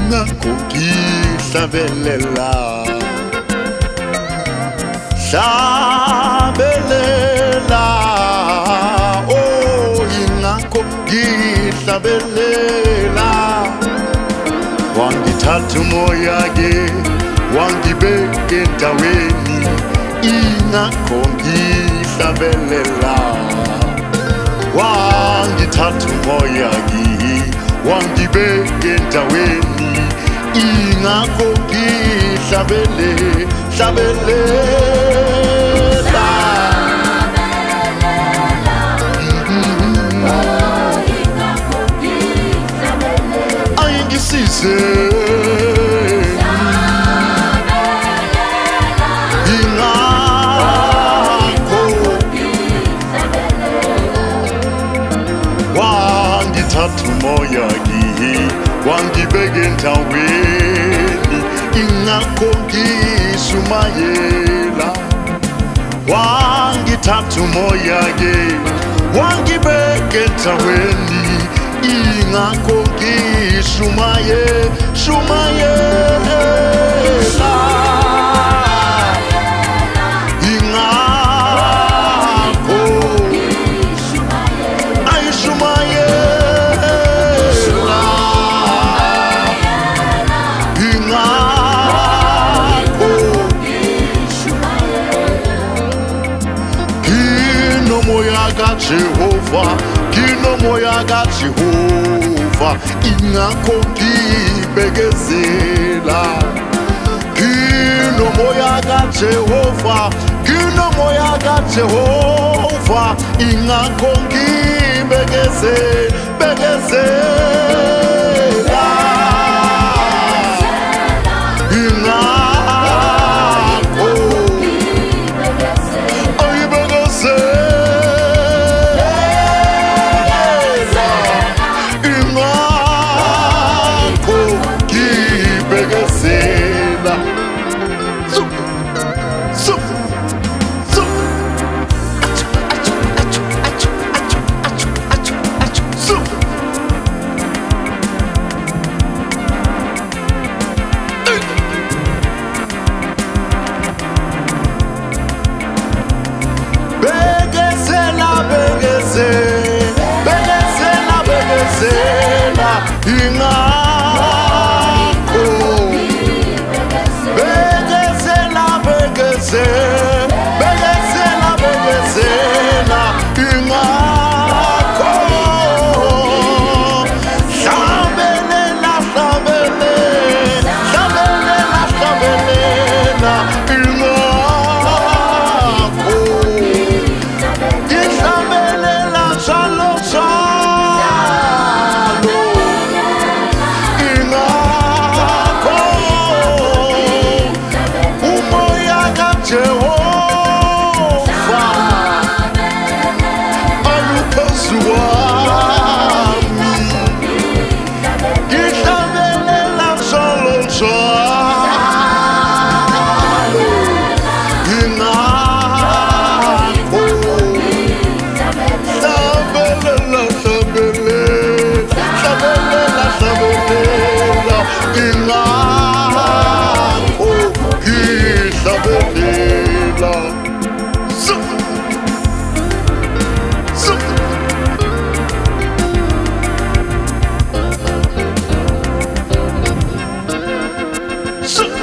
Sabelela, sabelela, oh ingakho ngisabelela. Wangithatha umoya-ke wangibeka endaweni, ingakho ngisabelela. Wangithatha umoya-ke wangibeka endaweni, ingakho ngisabelela. Ayingisize ingakho wangithatha umoya-ke wangibeka endaweni, ingakho ngishumayela. Wangithatha umoya-ke wangibeka endaweni, ingakho ngishumayela. Ingakho ayishumayela. Ingakho nginomoya kaJehova, nginomoya kaJehova, ingakho ngibekezela. Nginomoya kaJehova, nginomoya kaJehova, ingakho ngibekezela. Ingakho ayibekezela. Ingakho ngibekezela. Zup, zup, zup. Zup. Bekezela, bekezela, bekezela, bekezela, ingakho bekezela, bekezela, bekezela, bekezela, ingakho hlabelela, hlabelela, hlabelela, hlabelela, ingakho ngihlabelela njalo njalo. Ingakho umoya kaJehova aluphezu kwami, ngihlabelela njalo njalo. Ingakho hlabelela, hlabelela, hlabelela, hlabelela, ingakho ngihlabelela. Zup, zup. Zup.